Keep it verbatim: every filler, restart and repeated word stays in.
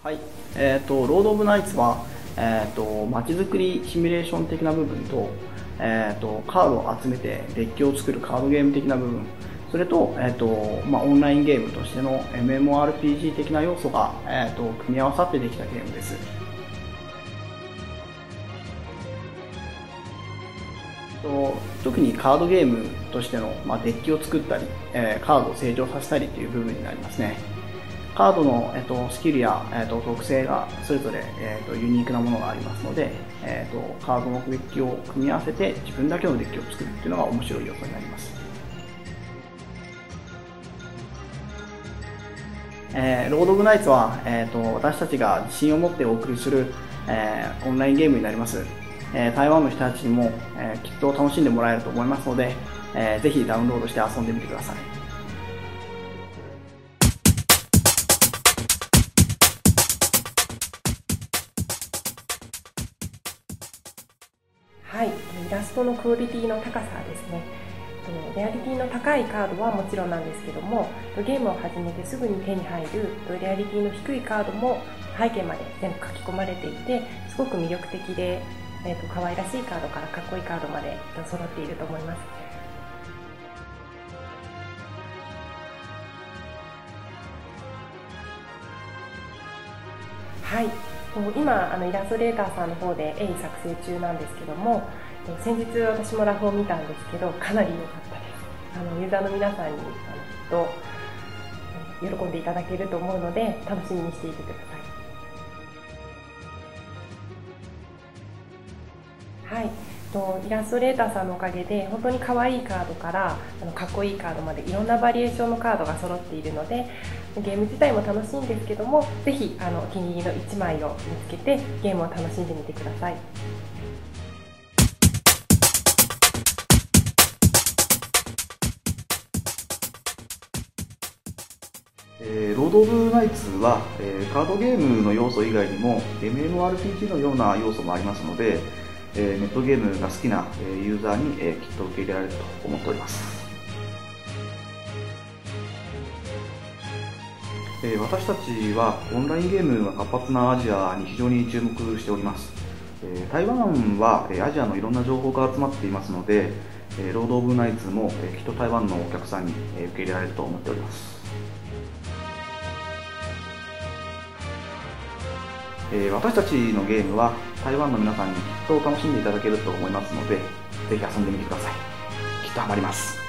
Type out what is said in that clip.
はい、えーと、ロード・オブ・ナイツは、えーと、街づくりシミュレーション的な部分と、えーと、カードを集めてデッキを作るカードゲーム的な部分、それと、えーとまあ、オンラインゲームとしての エムエムオーアールピージー 的な要素が、えーと、組み合わさってできたゲームです。と特にカードゲームとしての、まあ、デッキを作ったり、えー、カードを成長させたりという部分になりますね。カードの、えっと、スキルや、えっと、特性がそれぞれ、えっと、ユニークなものがありますので、えっと、カードのデッキを組み合わせて自分だけのデッキを作るっていうのが面白い要素になります。えー、ロード・オブ・ナイツは、えー、と私たちが自信を持ってお送りする、えー、オンラインゲームになります。えー、台湾の人たちにも、えー、きっと楽しんでもらえると思いますので、えー、ぜひダウンロードして遊んでみてください。 はい、イラストのクオリティの高さですね。レアリティの高いカードはもちろんなんですけども、ゲームを始めてすぐに手に入るレアリティの低いカードも背景まで全部書き込まれていて、すごく魅力的で、えーと、可愛らしいカードからかっこいいカードまで揃っていると思います。はい、今あのイラストレーターさんの方で絵作成中なんですけども、先日私もラフを見たんですけど、かなり良かったです。あのユーザーの皆さんにあのきっと喜んでいただけると思うので、楽しみにしていてください。はい、イラストレーターさんのおかげで本当に可愛いカードからあのかっこいいカードまでいろんなバリエーションのカードが揃っているので、ゲーム自体も楽しいんですけども、ぜひあのお気に入りのいちまいを見つけてゲームを楽しんでみてください。 えー、ロード・オブ・ナイツは、えー、カードゲームの要素以外にも エムエムオーアールピージー のような要素もありますので、えー、ネットゲームが好きな、えー、ユーザーに、えー、きっと受け入れられると思っております。えー、私たちはオンラインゲームが活発なアジアに非常に注目しております。えー、台湾は、えー、アジアのいろんな情報が集まっていますので、えー、ロード・オブ・ナイツも、えー、きっと台湾のお客さんに、えー、受け入れられると思っております。えー、私たちのゲームは台湾の皆さんにきっと楽しんでいただけると思いますので、ぜひ遊んでみてください。きっとハマります。